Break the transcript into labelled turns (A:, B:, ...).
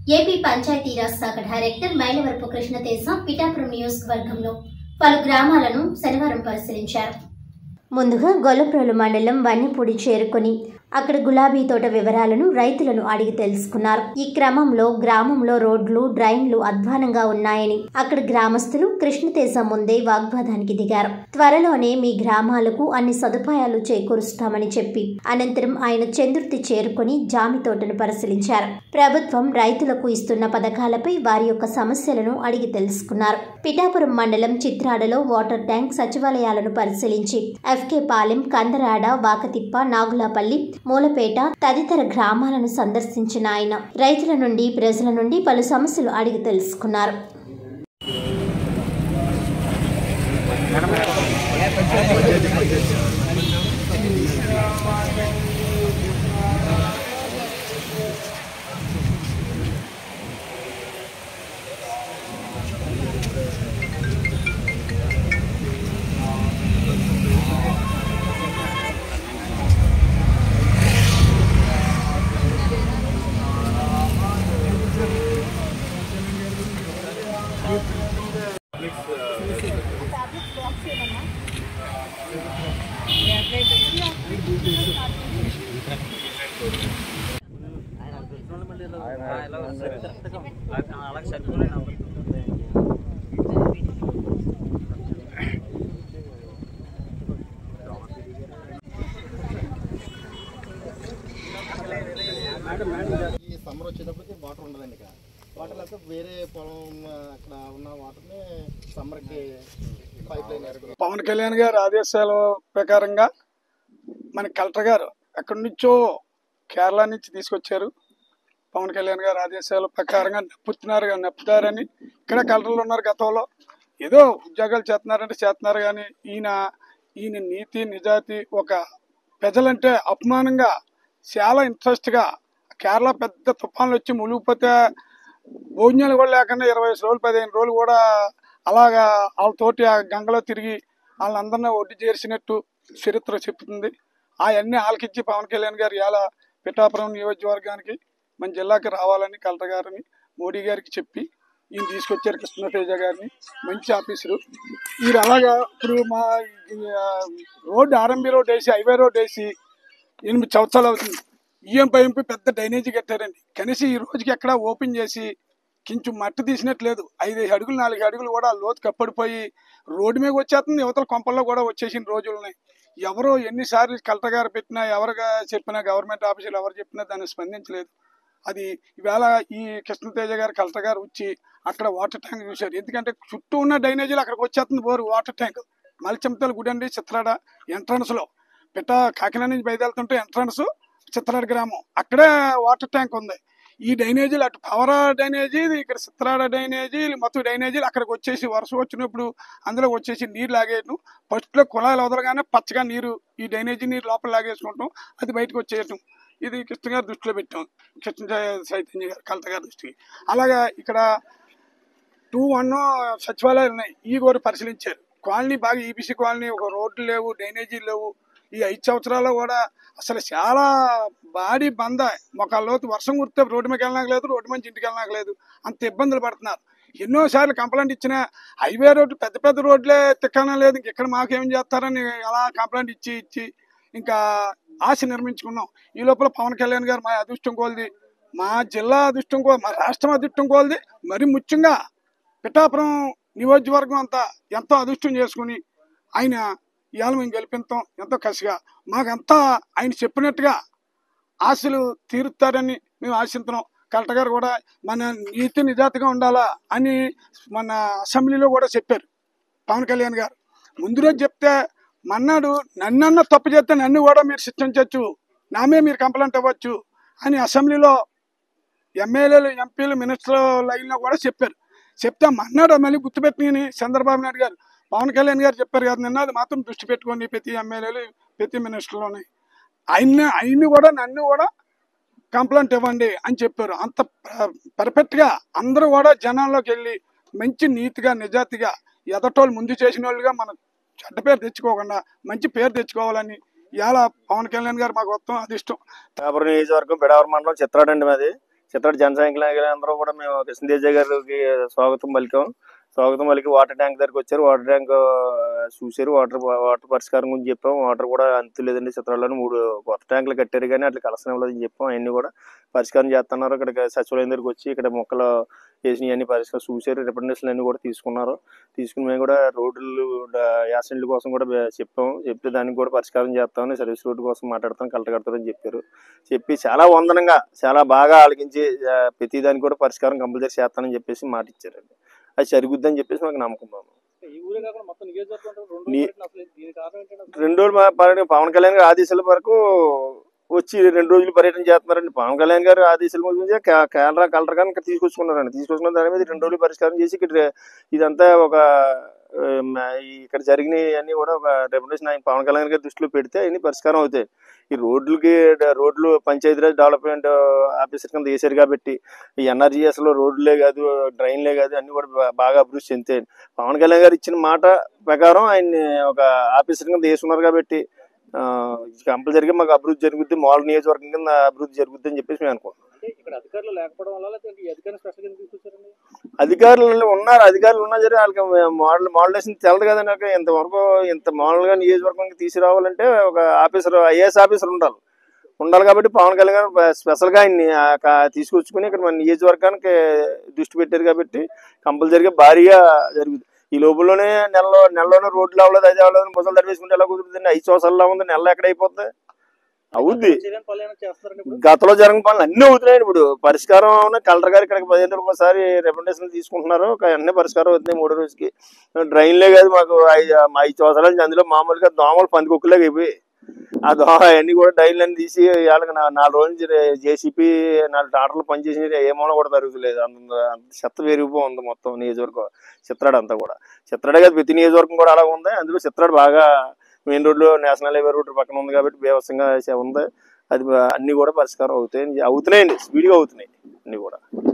A: AP Panchayati Raj శాఖ director Mylavarapu Krishna Teja Pithapuram నియోజకవర్గంలో పలు గ్రామాలను శనివారం పరిశీలించారు. ముందుగా గొల్లప్రోలు మండలం వన్నెపూడి చేరుకుని అక్కడ గులాబీ తోట వివరాలను రైతులను అడిగి తెలుసుకున్నారు. ఈ క్రమంలో గ్రామంలో రోడ్లు, డ్రైన్లు అధ్వానంగా ఉన్నాయని అక్కడ గ్రామస్తులు కృష్ణతేజ ముందే వాగ్వాదానికి దిగారు. త్వరలోనే మీ గ్రామాలకు అన్ని సదుపాయాలు చేకూరుస్తామని చెప్పి అనంతరం ఆయన చంద్రుతి చేరుకుని జామి తోటను పరిశీలించారు. ప్రభుత్వం రైతులకు ఇస్తున్న పథకాలపై వారి యొక్క సమస్యలను అడిగి తెలుసుకున్నారు. పిఠాపురం మండలం చిత్రాడలో వాటర్ ట్యాంక్, సచివాలయాలను పరిశీలించి ఎఫ్కే పాలెం, కందరాడ, వాకతిప్ప, నాగులాపల్లి, మూలపేట తదితర గ్రామాలను సందర్శించిన ఆయన రైతుల నుండి, ప్రజల నుండి పలు సమస్యలు అడిగి తెలుసుకున్నారు.
B: ఈ సమ్మర్ వచ్చేటప్పటికి వాటర్ ఉండదండి. ఇక వాటర్ లేకపోతే వేరే పొలం అక్కడ ఉన్న వాటర్ని సమ్మర్కి పైప్ లైన్.
C: పవన్ కళ్యాణ్ గారు ఆదేశాల ప్రకారంగా మన కలెక్టర్ గారు ఎక్కడి నుంచో కేరళ నుంచి తీసుకొచ్చారు. పవన్ కళ్యాణ్ గారు ఆదేశాల ప్రకారంగా నెప్పుతారని ఇక్కడ కలెక్టర్లు ఉన్నారు. గతంలో ఏదో ఉద్యోగాలు చేస్తున్నారు కానీ ఈయన నీతి నిజాయితీ, ఒక ప్రజలంటే అపమానంగా చాలా ఇంట్రెస్ట్గా కేరళ పెద్ద తుఫాన్లు వచ్చి మునిగిపోతే భోజనాలు కూడా లేకుండా 20 రోజులు 15 రోజులు కూడా అలాగా వాళ్ళతోటి ఆ గంగలో తిరిగి వాళ్ళందరినీ ఒడ్డు చేర్చినట్టు చరిత్ర చెప్తుంది. అవన్నీ ఆలకించి పవన్ కళ్యాణ్ గారు ఇలా పిఠాపురం నియోజకవర్గానికి మన జిల్లాకి రావాలని కలెక్టర్ గారిని, మోడీ గారికి చెప్పి ఈయన తీసుకొచ్చారు. కృష్ణతేజ గారిని, మంచి ఆఫీసరు. వీరు అలాగా ఇప్పుడు మా రోడ్డు ఆర్ఎంబీ రోడ్ వేసి, హైవే రోడ్ వేసి 8 సంవత్సరాలు అవుతుంది. ఈఎం పైంపు పెద్ద డ్రైనేజీ కట్టారండి. కనీసం ఈ రోజుకి ఎక్కడ ఓపెన్ చేసి కొంచెం మట్టి తీసినట్లేదు. 5 అడుగులు 4 అడుగులు కూడా లోతు కప్పడిపోయి రోడ్డు మీద వచ్చేస్తుంది. యువతల కొంపల్లో కూడా వచ్చేసిన రోజులు ఉన్నాయి. ఎవరో ఎన్నిసార్లు కలెక్టర్ గారు పెట్టినా, ఎవరుగా చెప్పినా, గవర్నమెంట్ ఆఫీసులు ఎవరు చెప్పినా దాన్ని స్పందించలేదు. అది ఈవేళ ఈ కృష్ణతేజ గారు కలెక్టర్ గారు వచ్చి అక్కడ వాటర్ ట్యాంక్ చూశారు. ఎందుకంటే చుట్టూ ఉన్న డ్రైనేజీలు అక్కడికి వచ్చేస్తుంది బోరు వాటర్ ట్యాంక్. మల్చెంతల గుడి అండి, చిత్రాడ ఎంట్రన్స్లో కాకినాడ నుంచి బయలుదేరుతుంటే ఎంట్రన్స్ చిత్రాడ గ్రామం, అక్కడే వాటర్ ట్యాంక్ ఉంది. ఈ డ్రైనేజీలు అటు పవర్ డ్రైనేజీ, ఇక్కడ చిత్రాడ డ్రైనేజీ, మొత్తం డ్రైనేజీలు అక్కడికి వచ్చేసి వర్షం వచ్చినప్పుడు అందులో వచ్చేసి నీరు లాగేయటం. ఫస్ట్లో కుళాయిలు వదలగానే పచ్చగా నీరు, ఈ డ్రైనేజీ నీరు లోపల లాగేసుకుంటాం, అది బయటకు వచ్చేయటం. ఇది కృష్ణ గారి దృష్టిలో పెట్టాం, కృష్ణ చైతన్య గారు కలెక్టర్ గారి దృష్టికి. అలాగా ఇక్కడ 2-1 సచివాలయాలు ఉన్నాయి. ఈ కూడా పరిశీలించారు. కాలనీ బాగా ఈబీసీ కాలనీ, ఒక రోడ్లు లేవు, డ్రైనేజీలు లేవు. ఈ 5 సంవత్సరాల్లో కూడా అసలు చాలా బాడీ బంద, మొక్కల్లోతు వర్షం కురితే రోడ్డు మీద వెళ్ళనక్కలేదు, రోడ్డు మంచి ఇంటికి వెళ్ళనక్కలేదు, అంత ఇబ్బందులు పడుతున్నారు. ఎన్నోసార్లు కంప్లైంట్ ఇచ్చినా హైవే రోడ్లు పెద్ద పెద్ద రోడ్లే తిక్కన లేదు, ఇంకెక్కడ మాకేం చేస్తారని అలా కంప్లైంట్ ఇచ్చి ఇంకా ఆశ నిర్మించుకున్నాం. ఈ లోపల పవన్ కళ్యాణ్ గారు మా అదృష్టం కోల్ది, మా జిల్లా అదృష్టం కోల్ది, మా రాష్ట్రం అదృష్టం కోల్ది, మరి ముఖ్యంగా పిఠాపురం నియోజకవర్గం అంతా ఎంతో అదృష్టం చేసుకుని ఆయన ఇవాళ మేము గెలిపిస్తాం ఎంతో కసిగా. మాకంతా ఆయన చెప్పినట్టుగా ఆశలు తీరుతారని మేము ఆశిస్తున్నాం. కలెక్టర్ గారు కూడా మన నీతి నిజాతిగా ఉండాలా అని మన అసెంబ్లీలో కూడా చెప్పారు పవన్ కళ్యాణ్ గారు. ముందు రోజు చెప్తే మన్నాడు నన్నన్న తప్పు చేస్తే నన్ను కూడా మీరు శిక్షించవచ్చు, నామే మీరు కంప్లైంట్ ఇవ్వచ్చు అని అసెంబ్లీలో ఎమ్మెల్యేలు, ఎంపీలు, మినిస్టర్ల లైన్లో కూడా చెప్పారు. చెప్తే మన్నాడు మళ్ళీ గుర్తుపెట్టుకుని చంద్రబాబు నాయుడు గారు, పవన్ కళ్యాణ్ గారు చెప్పారు కదా నిన్న, అది మాత్రం దృష్టి పెట్టుకోండి ప్రతి ఎమ్మెల్యేలు, ప్రతి మినిస్టర్లోని ఆయన్ని కూడా నన్ను కూడా కంప్లైంట్ ఇవ్వండి అని చెప్పారు. అంత పర్ఫెక్ట్గా అందరూ కూడా జనాల్లోకి వెళ్ళి మంచి నీతిగా నిజాయితీగా ఎదటోళ్ళు ముందు చేసిన వాళ్ళుగా మనం చెడ్డ పేరు తెచ్చుకోకుండా మంచి పేరు తెచ్చుకోవాలని ఇవాళ పవన్ కళ్యాణ్ గారు మాకు మొత్తం అది ఇష్టం.
B: పిఠాపురం నియోజకవర్గం, పిఠాపురం మండలం చిత్రాడండి మాది.
D: చిత్రాడు జన సైనికులందరూ కూడా మేము కృష్ణదేజ గారికి స్వాగతం పలికి వాటర్ ట్యాంక్ దగ్గరికి వచ్చారు. వాటర్ ట్యాంక్ చూసారు. వాటర్ పరిష్కారం గురించి చెప్పాం. వాటర్ కూడా అంతు లేదండి. చిత్రాల్లో 3 కొత్త ట్యాంకులు కట్టారు కానీ అట్లా కలసం ఇవ్వలేదని చెప్పాం. అవన్నీ కూడా పరిష్కారం చేస్తున్నారు. ఇక్కడ సచివాలయం దగ్గరికి వచ్చి ఇక్కడ మొక్కలు వేసినవి అన్ని పరిష్కారం చూసారు. రిప్రజెంటేషన్లు అన్ని కూడా తీసుకుని మేము కూడా రోడ్లు యాక్సిడెంట్ల కోసం కూడా చెప్తే దానికి కూడా పరిష్కారం చేస్తామని సర్వీస్ రోడ్డు కోసం మాట్లాడతాం కలెక్టర్ గారితో చెప్పి చాలా వందనంగా చాలా బాగా ఆలకించి ప్రతి దానికి కూడా పరిష్కారం కంపల్సరీ చేస్తానని చెప్పేసి మాట ఇచ్చారండి. అది జరుగుద్దని చెప్పేసి మాకు నమ్మకం. 2 రోజులు పవన్ కళ్యాణ్ గారి ఆదేశాల వరకు వచ్చి 2 రోజులు పర్యటన చేస్తున్నారండి. పవన్ కళ్యాణ్ గారు ఆదేశాల గురించి కలెక్టర్ గారిని తీసుకొచ్చుకున్న దాని మీద 2 రోజులు పరిష్కారం చేసి ఇక్కడ ఇదంతా ఇక్కడ జరిగినవన్నీ కూడా ఒక రెప్యుటేషన్ ఆయన పవన్ కళ్యాణ్ గారి దృష్టిలో పెడితే అన్ని పరిష్కారం అవుతాయి. ఈ రోడ్లు పంచాయతీరాజ్ డెవలప్మెంట్ ఆఫీసర్ కింద వేసారు కాబట్టి ఈ NRGS లో రోడ్లే కాదు డ్రైన్లే కాదు అన్ని కూడా బాగా అభివృద్ధి చెందుతాయి. పవన్ కళ్యాణ్ గారు ఇచ్చిన మాట ప్రకారం ఆయన్ని ఒక ఆఫీసర్ కింద వేసుకున్నారు కాబట్టి కంపల్సరిగా మాకు అభివృద్ధి జరుగుద్ది. మాల్ నియోజకవర్గం కింద అభివృద్ధి జరుగుద్ది అని చెప్పేసి మేము అనుకుంటున్నాం. అధికారులు ఉన్నారు. అధికారులు ఉన్నా సరే వాళ్ళకి మోడలేషన్ తెలదు కదండి. ఇంతవరకు ఇంత మామూలుగా నియోజకవర్గంకి తీసుకురావాలంటే ఒక IAS ఆఫీసర్ ఉండాలి కాబట్టి పవన్ కళ్యాణ్ గారు స్పెషల్గా ఆయన్ని తీసుకొచ్చుకుని ఇక్కడ మన నియోజకవర్గానికి దృష్టి పెట్టారు కాబట్టి కంపల్సరిగా భారీగా జరుగుతుంది. ఈ లోపలనే నెలలోనే రోడ్లు అవ్వలేదు, అది అవ్వలేదు, ముసలు తడివేసుకుంటే ఎలా కుదురుతుంది? 5 సంవత్సరాల్లో ఉంది, నెల ఎక్కడైపోతుంది? అవుద్ది. గతంలో జరిగిన పనులు అన్నీ అవుతున్నాయి. ఇప్పుడు పరిష్కారం కలెక్టర్ గారు ఇక్కడికి 15 రోజులకు ఒకసారి రిప్రజెంటేషన్ తీసుకుంటున్నారు. అన్నీ పరిష్కారం అవుతున్నాయి 3 రోజుకి. డ్రైన్లే కాదు మాకు 5 సంవత్సరాల నుంచి అందులో మామూలుగా దోమలు పందికొక్కులాగా అయిపోయి ఆ అవన్నీ కూడా డ్రైన్లు అన్ని తీసి వాళ్ళకి 4 రోజుల నుంచి JCP 4 టాటర్లు పనిచేసి ఏమో కూడా జరుగుతులేదు. అంత చెత్త పెరిగిపోతుంది మొత్తం నియోజకవర్గం. చిత్రాడు అంతా కూడా చిత్రాడే కాదు ప్రతి నియోజకవర్గం కూడా అలా ఉంది. అందులో చిత్రాడు బాగా మెయిన్ రోడ్లు నేషనల్ హైవే రోడ్డు పక్కన ఉంది కాబట్టి బేవసంగా ఉంది. అది అన్ని కూడా పరిష్కారం అవుతున్నాయండి. స్పీడ్గా అవుతున్నాయి అన్ని కూడా.